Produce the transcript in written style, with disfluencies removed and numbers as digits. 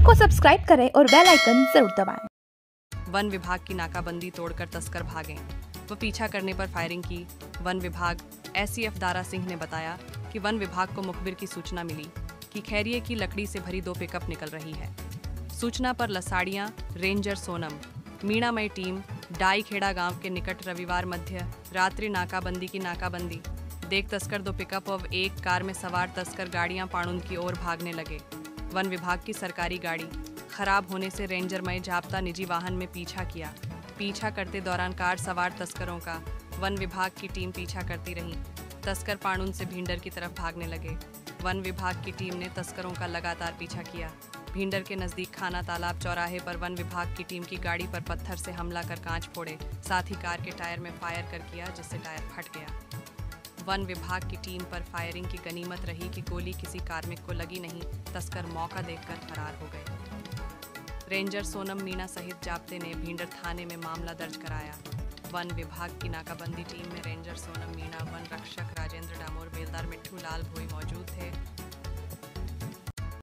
को सब्सक्राइब करें और बेल आइकन जरूर दबाएं। वन विभाग की नाकाबंदी तोड़कर तस्कर भागे व पीछा करने पर फायरिंग की। वन विभाग एससीएफ दारा सिंह ने बताया कि वन विभाग को मुखबिर की सूचना मिली कि खैरिये की लकड़ी से भरी 2 पिकअप निकल रही है। सूचना पर लसाड़ियां रेंजर सोनम मीणामय टीम डाईखेड़ा गांव के निकट रविवार मध्य रात्रि नाकाबंदी देख तस्कर 2 पिकअप और 1 कार में सवार तस्कर गाड़ियां पाणुंद की ओर भागने लगे। वन विभाग की सरकारी गाड़ी खराब होने से रेंजरमय जाप्ता निजी वाहन में पीछा करते दौरान कार सवार तस्करों का वन विभाग की टीम पीछा करती रही। तस्कर पाणुंद से भींडर की तरफ भागने लगे। वन विभाग की टीम ने तस्करों का लगातार पीछा किया। भींडर के नजदीक खाना तालाब चौराहे पर वन विभाग की टीम की गाड़ी पर पत्थर से हमला कर कांच फोड़े, साथ ही कार के टायर में फायर कर किया जिससे टायर फट गया। वन विभाग की टीम पर फायरिंग की गनीमत रही कि गोली किसी कार्मिक को लगी नहीं। तस्कर मौका देखकर फरार हो गए। रेंजर सोनम मीणा सहित जाप्ते ने भींडर थाने में मामला दर्ज कराया। वन विभाग की नाकाबंदी टीम में रेंजर सोनम मीणा, वन रक्षक राजेंद्र डामोर, बेलदार मिट्ठू लाल भोई,